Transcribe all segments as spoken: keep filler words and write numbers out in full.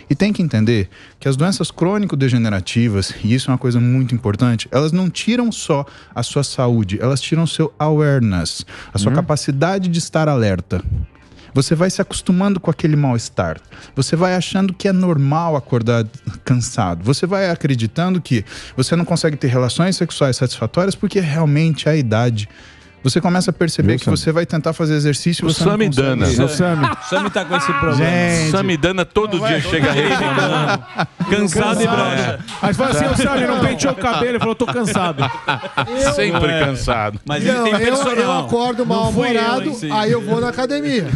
E tem que entender que as doenças crônico-degenerativas, e isso é uma coisa muito importante, elas não tiram só a sua saúde, elas tiram o seu awareness, a sua hum. capacidade de estar alerta. Você vai se acostumando com aquele mal-estar. Você vai achando que é normal acordar cansado. Você vai acreditando que você não consegue ter relações sexuais satisfatórias porque realmente é a idade. Você começa a perceber Meu que Sam. você vai tentar fazer exercício... O Samidana. O Sami. Sami tá com esse problema. Gente. Samidana todo dia chega reclamando. Cansado e broxa. Aí fala assim, o Sami não penteou o cabelo. Ele falou, tô cansado. Eu, Sempre é. cansado. Mas ele não, tem personal. Eu, eu acordo mal-humorado, aí eu vou na academia.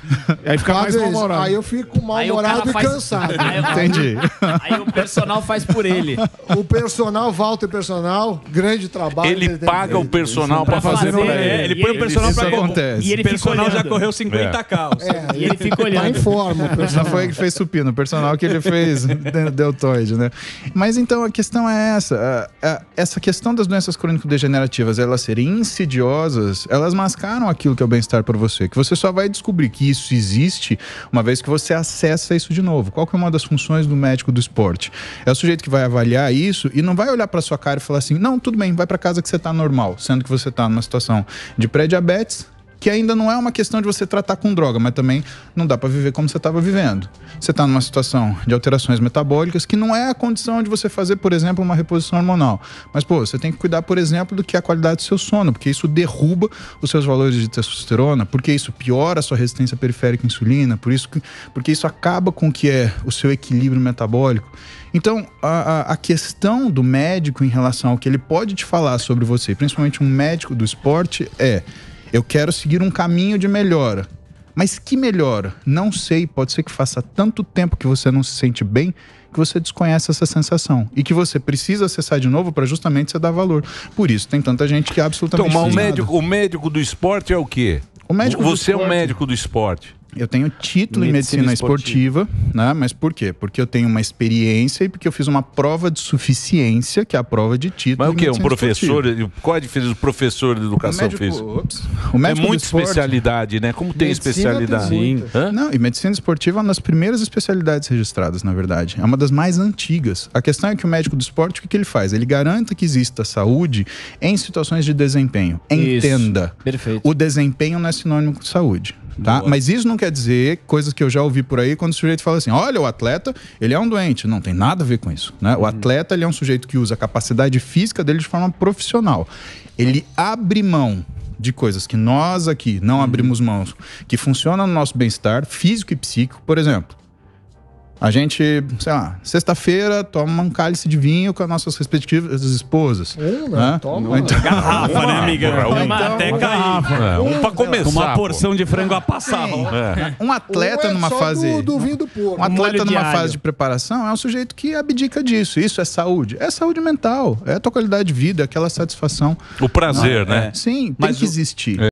Aí fica mais mal-humorado. Aí eu fico mal-humorado e faz... cansado. Aí, Entendi. Aí o personal faz por ele. O personal, Walter Personal, grande trabalho. Ele, ele paga tem... o personal pra fazer o ele. É, ele põe o personal pra correr. E ele o personal já correu cinquenta carros. É, e ele fica olhando. Tá em forma. Não foi ele que fez supino, o personal que ele fez deltoide, né? Mas então a questão é essa. Essa questão das doenças crônico-degenerativas, elas serem insidiosas, elas mascaram aquilo que é o bem-estar para você. Que você só vai descobrir que isso existe uma vez que você acessa isso de novo. Qual que é uma das funções do médico do esporte? É o sujeito que vai avaliar isso e não vai olhar para sua cara e falar assim, não, tudo bem, vai para casa que você tá normal, sendo que você tá numa situação de pré-diabetes, que ainda não é uma questão de você tratar com droga, mas também não dá para viver como você estava vivendo. Você está numa situação de alterações metabólicas que não é a condição de você fazer, por exemplo, uma reposição hormonal. Mas, pô, você tem que cuidar, por exemplo, do que é a qualidade do seu sono, porque isso derruba os seus valores de testosterona, porque isso piora a sua resistência periférica à insulina, por isso que, porque isso acaba com o que é o seu equilíbrio metabólico. Então, a, a questão do médico em relação ao que ele pode te falar sobre você, principalmente um médico do esporte, é: eu quero seguir um caminho de melhora. Mas que melhora? Não sei, pode ser que faça tanto tempo que você não se sente bem que você desconhece essa sensação e que você precisa acessar de novo para justamente você dar valor. Por isso tem tanta gente que é absolutamente... Então, mas o médico, o médico do esporte é o quê? O médico você do esporte, é um médico do esporte. Eu tenho título em medicina esportiva, esportiva, né? Mas por quê? Porque eu tenho uma experiência e porque eu fiz uma prova de suficiência, que é a prova de título. Mas o quê? Um professor? Esportiva. Qual é a diferença do professor de educação médico, física? Ops, o médico é muita do esporte, especialidade, né? Como tem especialidade? Sim. Não, e medicina esportiva é uma das primeiras especialidades registradas, na verdade. É uma das mais antigas. A questão é que o médico do esporte, o que, que ele faz? Ele garanta que exista saúde em situações de desempenho. Isso. Entenda. Perfeito. O desempenho não é sinônimo de saúde. Tá? Mas isso não quer dizer, coisas que eu já ouvi por aí, quando o sujeito fala assim, olha, o atleta, ele é um doente. Não tem nada a ver com isso, né? O atleta, ele é um sujeito que usa a capacidade física dele de forma profissional. Ele abre mão de coisas que nós aqui não abrimos mãos, que funcionam no nosso bem-estar físico e psíquico. Por exemplo, a gente, sei lá, sexta-feira toma um cálice de vinho com as nossas respectivas esposas. Um, né? Né? Toma. Então, garrafa, uma, né, amiga? Um, então, até uma garrafa. É, um pra começar. Uma porção de frango a passar. É. Um atleta um é numa só fase... Do, do vinho do porco. Um atleta numa diário. fase de preparação é um sujeito que abdica disso. Isso é saúde. É saúde mental. É a tua qualidade de vida, é aquela satisfação. O prazer, Não, né? É. Sim, tem Mas que o... existir.